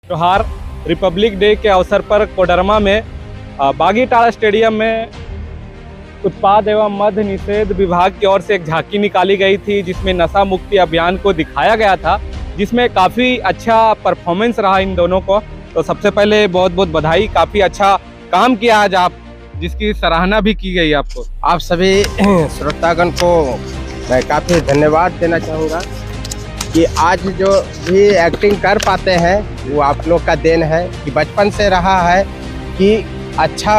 त्योहार Republic day के अवसर पर कोडरमा में बागीटाड़ा स्टेडियम में उत्पाद एवं मद्य निषेध विभाग की ओर से एक झांकी निकाली गई थी, जिसमें नशा मुक्ति अभियान को दिखाया गया था, जिसमें काफ़ी अच्छा परफॉर्मेंस रहा इन दोनों को। तो सबसे पहले बहुत बहुत बधाई, काफ़ी अच्छा काम किया आज आप, जिसकी सराहना भी की गई आपको। आप सभी श्रोतागण को मैं काफ़ी धन्यवाद देना चाहूँगा कि आज जो भी एक्टिंग कर पाते हैं वो आप लोग का देन है कि बचपन से रहा है कि अच्छा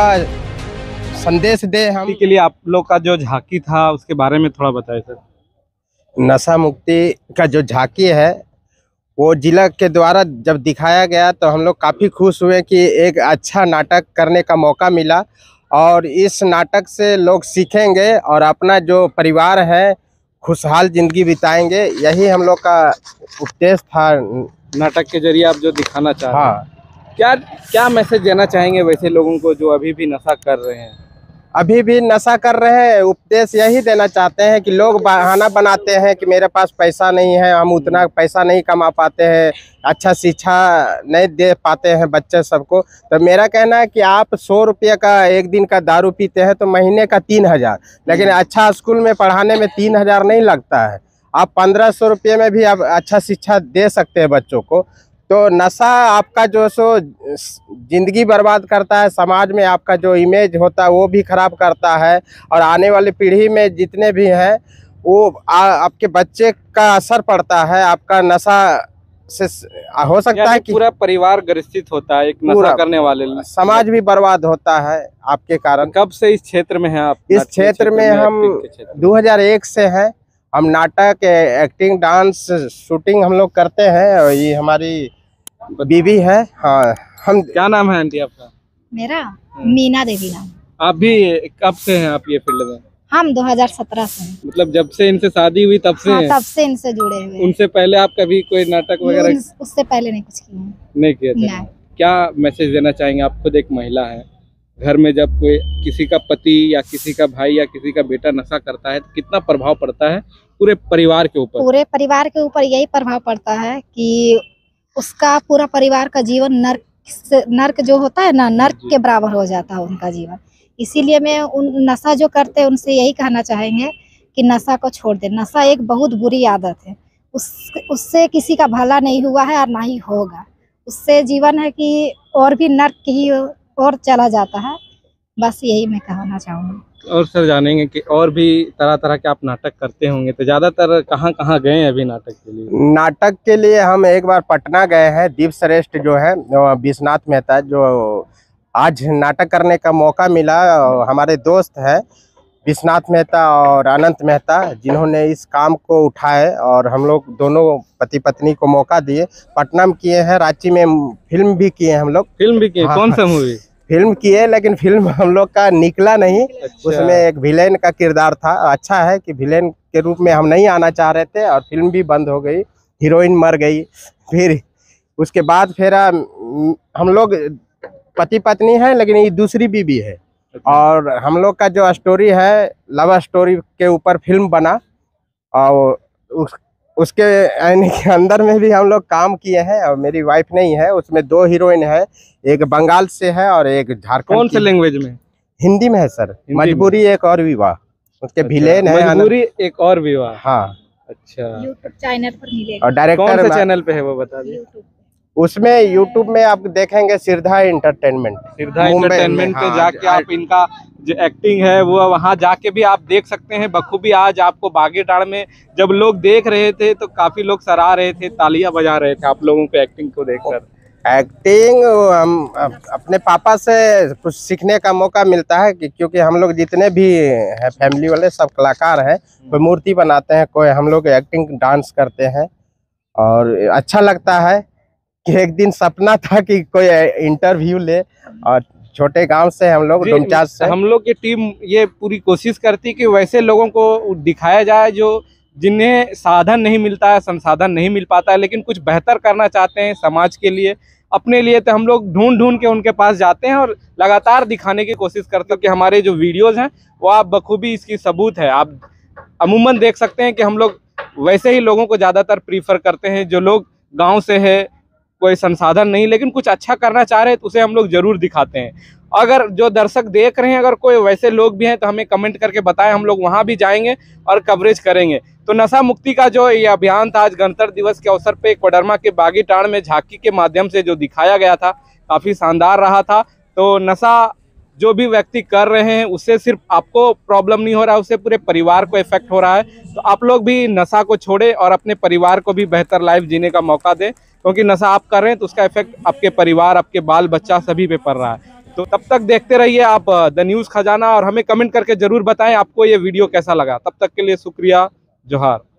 संदेश दे हम के लिए। आप लोग का जो झांकी था उसके बारे में थोड़ा बताइए सर। नशा मुक्ति का जो झांकी है वो जिला के द्वारा जब दिखाया गया तो हम लोग काफ़ी खुश हुए कि एक अच्छा नाटक करने का मौका मिला, और इस नाटक से लोग सीखेंगे और अपना जो परिवार है खुशहाल ज़िंदगी बिताएंगे। यही हम लोग का उपदेश था नाटक के जरिए आप जो दिखाना चाह रहे हैं। हाँ, क्या मैसेज देना चाहेंगे वैसे लोगों को जो अभी भी नशा कर रहे हैं? अभी भी नशा कर रहे हैं, उपदेश यही देना चाहते हैं कि लोग बहाना बनाते हैं कि मेरे पास पैसा नहीं है, हम उतना पैसा नहीं कमा पाते हैं, अच्छा शिक्षा नहीं दे पाते हैं बच्चे सबको। तो मेरा कहना है कि आप 100 रुपये का एक दिन का दारू पीते हैं तो महीने का 3000, लेकिन अच्छा स्कूल में पढ़ाने में 3000 नहीं लगता है। आप 1500 रुपये में भी आप अच्छा शिक्षा दे सकते हैं बच्चों को। तो नशा आपका जो सो जिंदगी बर्बाद करता है, समाज में आपका जो इमेज होता है वो भी खराब करता है, और आने वाली पीढ़ी में जितने भी हैं वो आपके बच्चे का असर पड़ता है। आपका नशा से हो सकता है कि पूरा परिवार ग्रसित होता है, एक नशा करने वाले समाज भी बर्बाद होता है आपके कारण। कब से इस क्षेत्र में हैं आप? इस क्षेत्र में हम 2001 से हैं। हम नाटक, एक्टिंग, डांस, शूटिंग हम लोग करते हैं, और ये हमारी बीबी है। हाँ, हम क्या नाम है आंटी आपका? मेरा मीना देवी नाम। आप भी कब से हैं आप ये फील्ड में? हम 2017 से हैं। मतलब जब से इनसे शादी हुई तब से? हाँ, तब से इनसे जुड़े हुए हैं। उनसे पहले आप कभी कोई नाटक वगैरह? उससे पहले नहीं कुछ किया। नहीं किया था। क्या मैसेज देना चाहेंगे? आप खुद एक महिला है, घर में जब कोई किसी का पति या किसी का भाई या किसी का बेटा नशा करता है तो कितना प्रभाव पड़ता है पूरे परिवार के ऊपर? पूरे परिवार के ऊपर यही प्रभाव पड़ता है कि उसका पूरा परिवार का जीवन नर्क जो होता है ना, नर्क के बराबर हो जाता है उनका जीवन। इसीलिए मैं उन नशा जो करते हैं उनसे यही कहना चाहेंगे कि नशा को छोड़ दे। नशा एक बहुत बुरी आदत है, उससे किसी का भला नहीं हुआ है और ना ही होगा। उससे जीवन है कि और भी नर्क ही और चला जाता है। बस यही मैं कहना चाहूँगी। और सर जानेंगे कि और भी तरह तरह के आप नाटक करते होंगे, तो ज़्यादातर कहाँ कहाँ गए हैं अभी नाटक के लिए? नाटक के लिए हम एक बार पटना गए हैं। दीप श्रेष्ठ जो है विश्वनाथ मेहता, जो आज नाटक करने का मौका मिला, हमारे दोस्त हैं विश्वनाथ मेहता और अनंत मेहता, जिन्होंने इस काम को उठाए और हम लोग दोनों पति पत्नी को मौका दिए। पटना में किए हैं, रांची में फिल्म भी किए हैं हम लोग। फिल्म भी किए? हाँ, कौन सा मूवी? फिल्म किए, लेकिन फिल्म हम लोग का निकला नहीं। अच्छा। उसमें एक विलेन का किरदार था। अच्छा है कि विलेन के रूप में हम नहीं आना चाह रहे थे, और फिल्म भी बंद हो गई, हीरोइन मर गई। फिर उसके बाद फिर हम लोग पति पत्नी हैं, लेकिन ये दूसरी बीवी है। अच्छा। और हम लोग का जो स्टोरी है लव स्टोरी के ऊपर फिल्म बना, और उसके अंदर में भी हम लोग काम किए हैं। और मेरी वाइफ नहीं है, उसमें 2 हीरोइन है, एक बंगाल से है और एक झारखंड। कौन से लैंग्वेज में? हिंदी में है सर। मजबूरी एक और विवाह, उसके विलेन है। मजबूरी एक और विवाह। हाँ, अच्छा। YouTube चैनल पर मिलेगा। और डायरेक्टर कौन सा चैनल पे है वो बता दीजिए। उसमें यूट्यूब में आप देखेंगे सिरधा एंटरटेनमेंट। सिरधा एंटरटेनमेंट पे जाके आप इनका जो एक्टिंग है वो वहाँ जाके भी आप देख सकते हैं बखूबी। आज आपको बागीटाड़ा में जब लोग देख रहे थे तो काफी लोग सराह रहे थे, तालियां बजा रहे थे आप लोगों को एक्टिंग को देखकर। एक्टिंग हम अपने पापा से कुछ सीखने का मौका मिलता है क्योंकि हम लोग जितने भी हैं फैमिली वाले सब कलाकार हैं। कोई मूर्ति बनाते हैं, कोई हम लोग एक्टिंग डांस करते हैं, और अच्छा लगता है कि एक दिन सपना था कि कोई इंटरव्यू ले। और छोटे गांव से हम लोग डुमचास से, हम लोग की टीम ये पूरी कोशिश करती कि वैसे लोगों को दिखाया जाए जो जिन्हें साधन नहीं मिलता है, संसाधन नहीं मिल पाता है, लेकिन कुछ बेहतर करना चाहते हैं समाज के लिए, अपने लिए। तो हम लोग ढूंढ ढूंढ के उनके पास जाते हैं और लगातार दिखाने की कोशिश करते हैं कि हमारे जो वीडियोज़ हैं वो आप बखूबी इसकी सबूत है। आप अमूमन देख सकते हैं कि हम लोग वैसे ही लोगों को ज़्यादातर प्रीफर करते हैं जो लोग गाँव से है, कोई संसाधन नहीं, लेकिन कुछ अच्छा करना चाह रहे हैं तो उसे हम लोग जरूर दिखाते हैं। अगर जो दर्शक देख रहे हैं अगर कोई वैसे लोग भी हैं तो हमें कमेंट करके बताएं, हम लोग वहां भी जाएंगे और कवरेज करेंगे। तो नशा मुक्ति का जो ये अभियान था आज गणतंत्र दिवस के अवसर पे कोडरमा के बागीटाण में झांकी के माध्यम से जो दिखाया गया था, काफी शानदार रहा था। तो नशा जो भी व्यक्ति कर रहे हैं उससे सिर्फ आपको प्रॉब्लम नहीं हो रहा है, उससे पूरे परिवार को इफेक्ट हो रहा है। तो आप लोग भी नशा को छोड़े और अपने परिवार को भी बेहतर लाइफ जीने का मौका दें, क्योंकि नशा आप कर रहे हैं तो उसका इफेक्ट आपके परिवार, आपके बाल बच्चा सभी पे पड़ रहा है। तो तब तक देखते रहिए आप द न्यूज़ खजाना और हमें कमेंट करके जरूर बताएं आपको ये वीडियो कैसा लगा। तब तक के लिए शुक्रिया, जोहार।